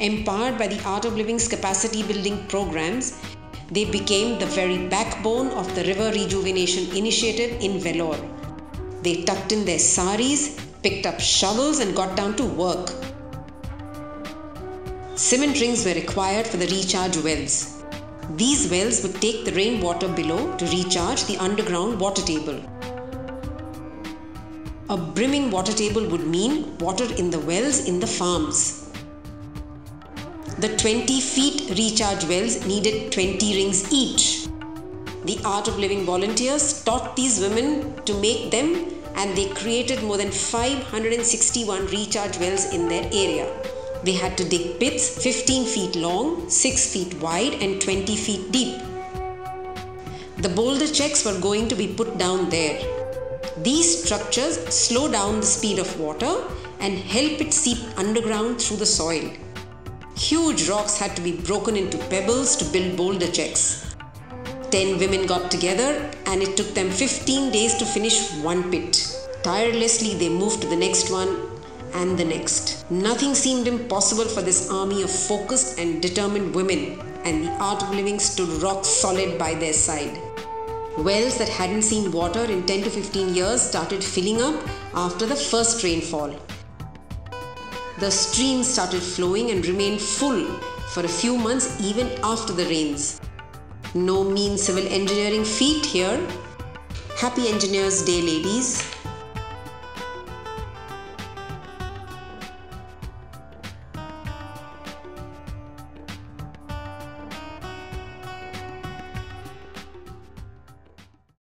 Empowered by the Art of Living's capacity building programs, they became the very backbone of the River Rejuvenation Initiative in Vellore. They tucked in their saris, picked up shovels and got down to work. Cement rings were required for the recharge wells. These wells would take the rainwater below to recharge the underground water table. A brimming water table would mean water in the wells in the farms. The 20 feet recharge wells needed 20 rings each. The Art of Living volunteers taught these women to make them, and they created more than 561 recharge wells in their area. They had to dig pits 15 feet long, 6 feet wide and 20 feet deep. The boulder checks were going to be put down there. These structures slow down the speed of water and help it seep underground through the soil. Huge rocks had to be broken into pebbles to build boulder checks. 10 women got together and it took them 15 days to finish one pit. Tirelessly they moved to the next one and the next. Nothing seemed impossible for this army of focused and determined women, and the Art of Living stood rock solid by their side. Wells that hadn't seen water in 10 to 15 years started filling up after the first rainfall. The streams started flowing and remained full for a few months even after the rains. No mean civil engineering feat here. Happy Engineers Day, ladies.